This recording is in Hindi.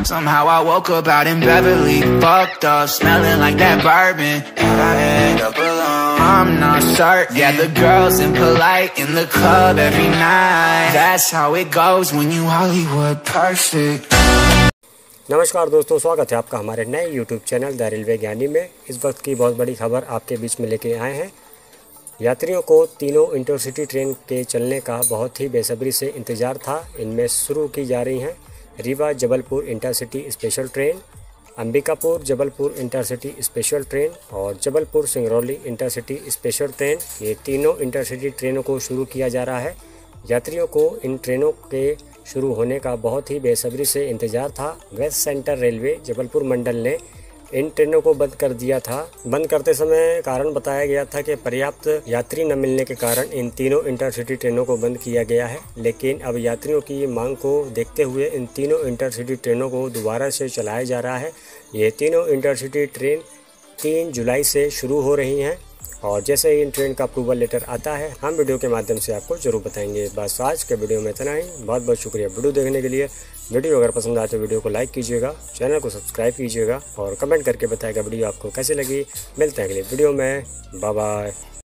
Somehow I woke up out in Beverly, fucked up, smelling like that bourbon. And I end up alone, I'm not certain. Yeah, the girls impolite in the club every night. That's how it goes when you Hollywood perfect. नमस्कार दोस्तों, स्वागत है आपका हमारे नए YouTube चैनल द रेलवे ज्ञानी में। इस वक्त की बहुत बड़ी खबर आपके बीच में लेके आए हैं। यात्रियों को तीनों इंटरसिटी ट्रेन के चलने का बहुत ही बेसब्री से इंतज़ार था। इनमें शुरू की जा रही हैं Rewa Jabalpur intercity special train, Ambikapur Jabalpur intercity special train और Jabalpur Singrauli intercity special train. ये तीनों इंटरसिटी ट्रेनों को शुरू किया जा रहा है। यात्रियों को इन ट्रेनों के शुरू होने का बहुत ही बेसब्री से इंतज़ार था। वेस्ट सेंट्रल रेलवे जबलपुर मंडल ने इन ट्रेनों को बंद कर दिया था। बंद करते समय कारण बताया गया था कि पर्याप्त यात्री न मिलने के कारण इन तीनों इंटरसिटी ट्रेनों को बंद किया गया है। लेकिन अब यात्रियों की मांग को देखते हुए इन तीनों इंटरसिटी ट्रेनों को दोबारा से चलाया जा रहा है। ये तीनों इंटरसिटी ट्रेन 3 जुलाई से शुरू हो रही हैं और जैसे ही इन ट्रेन का अप्रूवल लेटर आता है हम वीडियो के माध्यम से आपको जरूर बताएंगे। बस आज के वीडियो में इतना ही। बहुत बहुत शुक्रिया वीडियो देखने के लिए। वीडियो अगर पसंद आए तो वीडियो को लाइक कीजिएगा, चैनल को सब्सक्राइब कीजिएगा और कमेंट करके बताइएगा वीडियो आपको कैसी लगी। मिलते हैं अगले वीडियो में। Bye bye.